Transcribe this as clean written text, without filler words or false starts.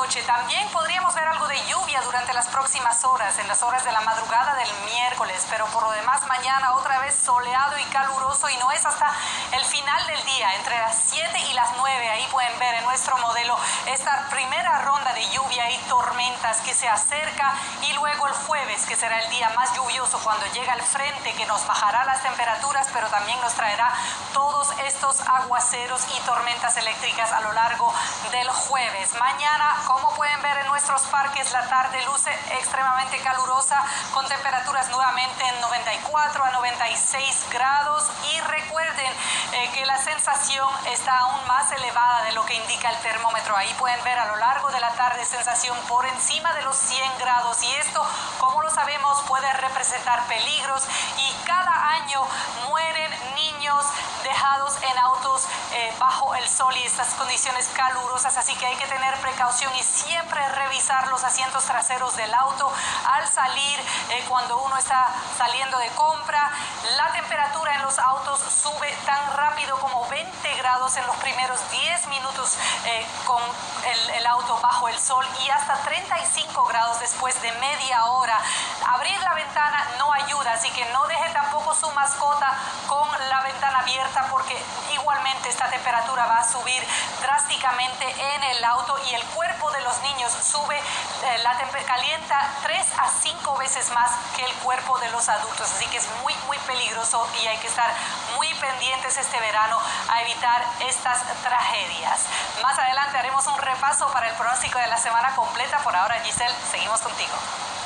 noche. También podríamos ver algo de lluvia durante las próximas horas, en las horas de la madrugada del miércoles, pero por lo demás mañana otra vez soleado y caluroso, y no es hasta el final del día, entre las 7 y las 9, ahí pueden ver en nuestro modelo esta primera ronda de lluvia y tormentas que se acerca, y luego el jueves, que será el día más lluvioso cuando llega el frente que nos bajará las temperaturas, pero también nos traerá todos estos aguaceros y tormentas eléctricas a lo largo del jueves. Mañana, como pueden ver en nuestros parques, la tarde luce extremadamente calurosa, con temperaturas nuevamente en 94 a 96 grados, y recuerden que la sensación está aún más elevada de lo que indica el termómetro. Ahí pueden ver a lo largo de la tarde sensación por encima de los 100 grados, y esto, como lo sabemos, puede representar peligros, y cada año mueren niños dejados en autos bajo el sol y estas condiciones calurosas, así que hay que tener precaución y siempre revisar los asientos traseros del auto al salir, cuando uno está saliendo de compra. La temperatura en los autos sube tan rápido como 20 grados en los primeros 10 minutos con el auto bajo el sol, y hasta 35 grados después de media hora. Abrir la ventana no ayuda, así que no deje tampoco su mascota con la ventana abierta, porque igualmente esta temperatura va a subir drásticamente en el auto, y el cuerpo de los niños sube, calienta 3 a 5 veces más que el cuerpo de los adultos, así que es muy peligroso, y hay que estar muy pendientes este verano a evitar estas tragedias. Más adelante haremos un repaso para el pronóstico de la semana completa. Por ahora, Giselle, seguimos contigo.